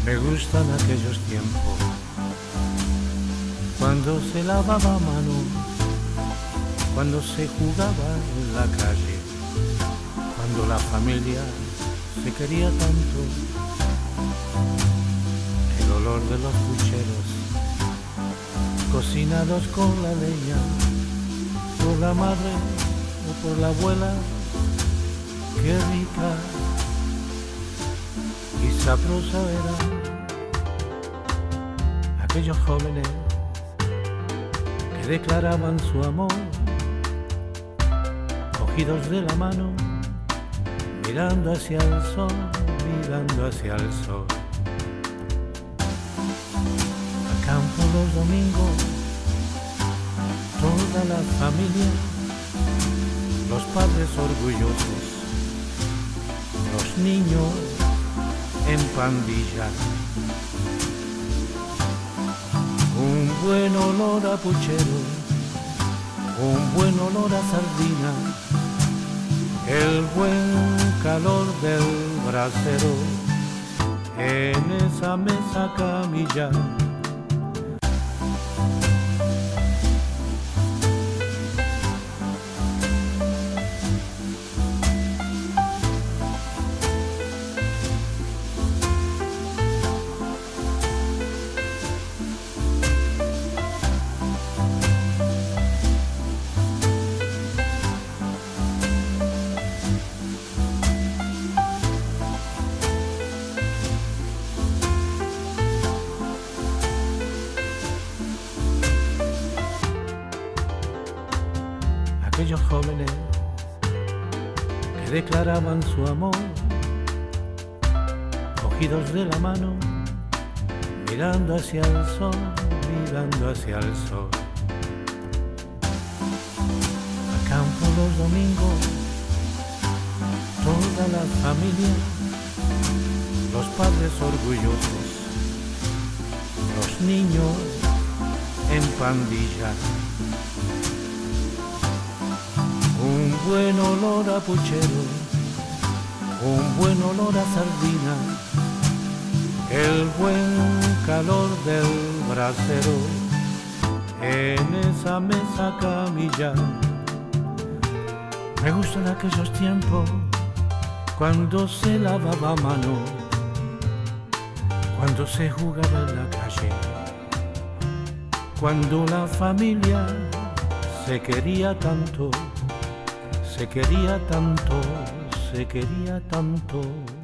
Me gustan aquellos tiempos cuando se lavaba a mano, cuando se jugaba en la calle, cuando la familia se quería tanto. El olor de los pucheros cocinados con la leña, por la madre o por la abuela, qué rica y sabrosa era. Aquellos jóvenes que declaraban su amor, cogidos de la mano, mirando hacia el sol, mirando hacia el sol. Al campo los domingos, toda la familia, los padres orgullosos, los niños en pandilla. Un buen olor a puchero, un buen olor a sardina, el buen calor del brasero en esa mesa camilla. Aquellos jóvenes que declaraban su amor, cogidos de la mano, mirando hacia el sol, mirando hacia el sol. Al campo los domingos, toda la familia, los padres orgullosos, los niños en pandilla. Un buen olor a puchero, un buen olor a sardina, el buen calor del brasero en esa mesa camilla. Me gustan aquellos tiempos cuando se lavaba a mano, cuando se jugaba en la calle, cuando la familia se quería tanto. Se quería tanto, se quería tanto.